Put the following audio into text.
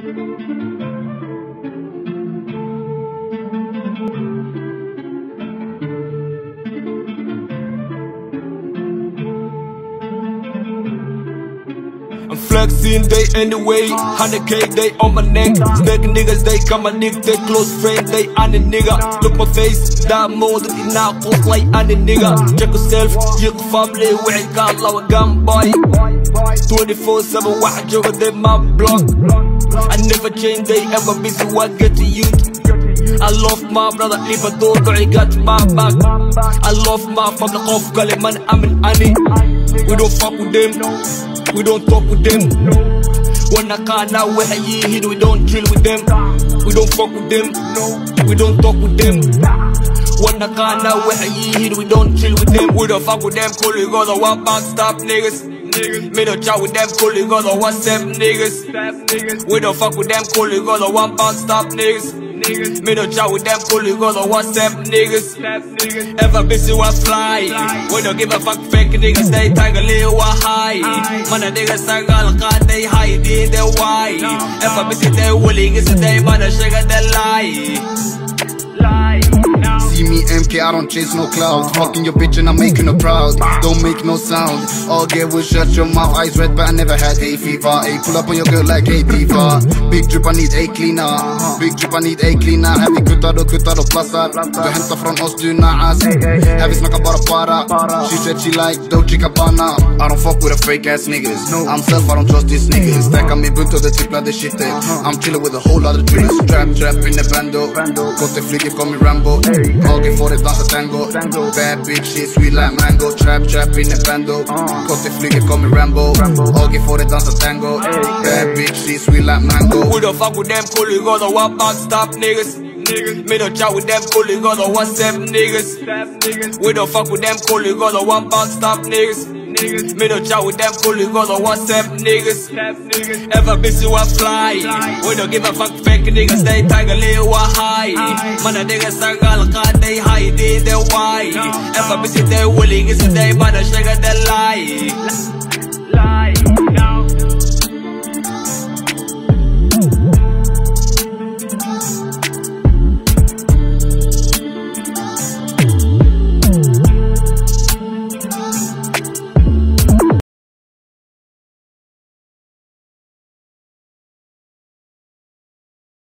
I'm flexing, they anyway, 100K, they on my neck. Stacking niggas, they got my dick, they close friends, they on the nigga. Look my face, that more than enough, close like on the nigga. Check yourself, you can family, we got low gun boy. 24/7, واحد جوه they my block. I never change, they ever busy, what get to you. I love my brother, even though I got my back. I love my family, off calling man, I'm an Annie. We don't fuck with them. We don't talk with them. When I can't now, we don't chill with them. We don't fuck with them. We don't talk with them. When I can't now, we don't chill with them. We don't fuck with them. Cool, you got the one back stop niggas. Me don't chat with them. Cool, you got the WhatsApp niggas. We don't fuck with them. Cool, you got the one back stop niggas. Me don't chat with them, cool, you got the WhatsApp niggas. EverBizzy Ft fly. We don't give a fuck, fake niggas, they tiger live high. Man, a niggas NAGALA, they hide in their why. EverBizzy, they willing, is they man, a sugar, they lie. See me MK, I don't chase no clouds. Fucking your bitch and I'm making her proud. Don't make no sound. All get will shut your mouth. Eyes red but I never had hay fever. Ay, pull up on your girl like hay diva. Big drip, I need a cleaner. Big drip, I need a cleaner. Heavy kuttar och plassar. Du hämtar från oss, du naas. Heavy snackar bara para. She said she like Dolce Gabbana. I don't fuck with a fake ass niggas. I'm self, I don't trust these niggas. Stack on me bunt och det tripplar det shitet. I'm chilling with a whole lot of drillers. Trap in the bando. Gått till flyget, kom i Rambo. All for det dansa tango. Bad bitch, shit sweet like mango. Trap in the bando. Gått till flyget, kom i Rambo. All for det dansa tango. Bad bitch, shit sweet like mango. We don't fuck with them, cool, you got the one back stop niggas. Me don't chat with them, cool, you got the WhatsApp niggas. We don't fuck with them, cool, you got the one back stop niggas. Me don't chat with them, cool, you got the WhatsApp niggas. EverBizzy Ft fly. We don't give a fuck, fake niggas, they tiger live high. Man, a niggas NAGALA, they hide in their why. EverBizzy, they willing, is they man, a sugar, they lie.